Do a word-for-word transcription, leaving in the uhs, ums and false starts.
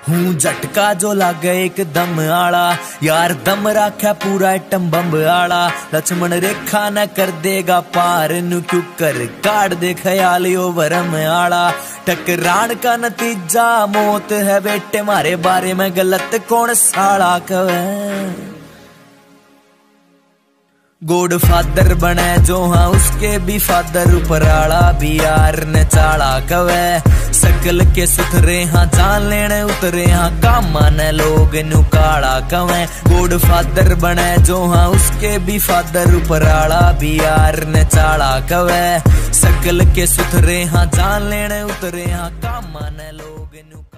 हूँ झटका जो लागे एकदम आला, यार दम राख्या पूरा टम बम्ब आला। लक्ष्मण रेखा न कर देगा पार, नु क्यों कर काट दे ख्याल यो वरम आला। टकरान का नतीजा मौत है बेटे, मारे बारे में गलत कौन साला कवे। गोड फादर बने जो हाँ उसके भी फादर, ऊपर आला भी यार ने चाला कवे। सकल के सुथरे हाँ जान लेने उतरे हाँ, काम माने लोग नु काला कवे। गोड फादर बने जो हाँ उसके भी फादर, ऊपर आला भी यार ने चाला कवे। सकल के सुथरे हाँ जान लेने उतरे हाँ, काम माने लोग नु